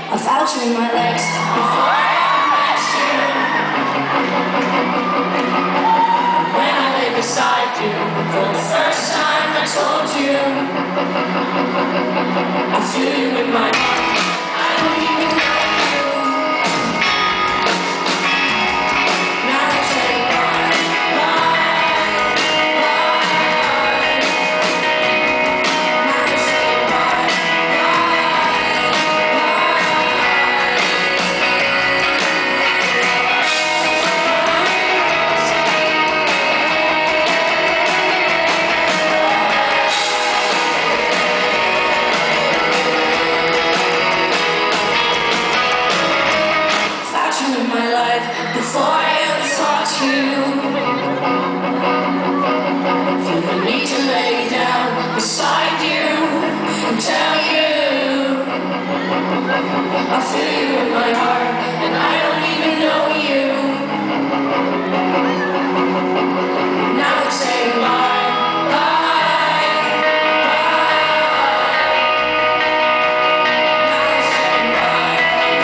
I felt you in my legs before I met you. When I lay beside you, for the first time I told you I feel you in my heart. I don't even know you. Now I say bye, bye, bye. Now I say bye, in my life before I ever taught you. Feel the need to lay down beside you and tell you I feel you in my heart and I don't even know you. Now it's saying bye, bye, bye. Now it's saying bye,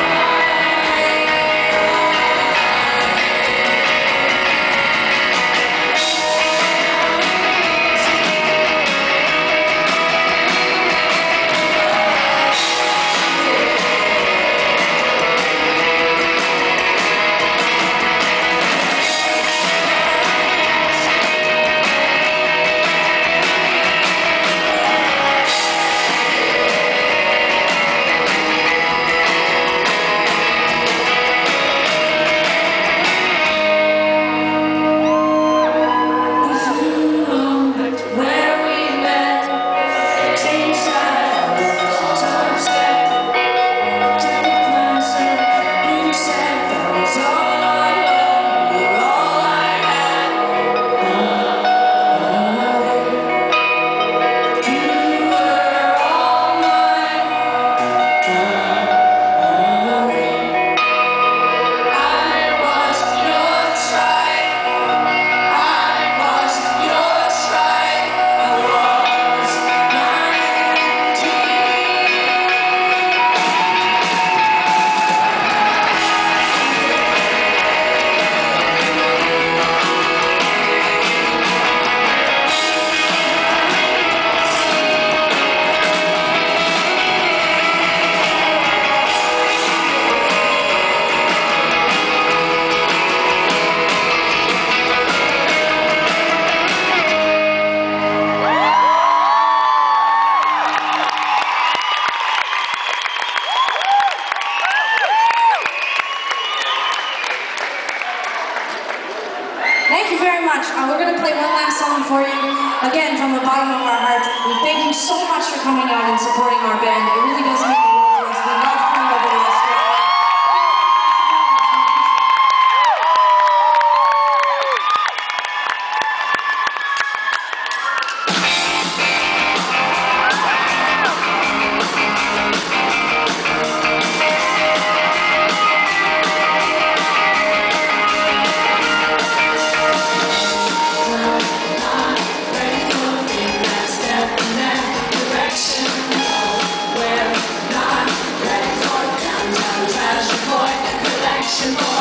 Thank you very much. We're going to play one last song for you. Again, from the bottom of our hearts, we thank you so much for coming out and supporting our band. It really does mean the world to us. We love coming over to Australia. we're not ready for countdown, treasure boy, collection boy.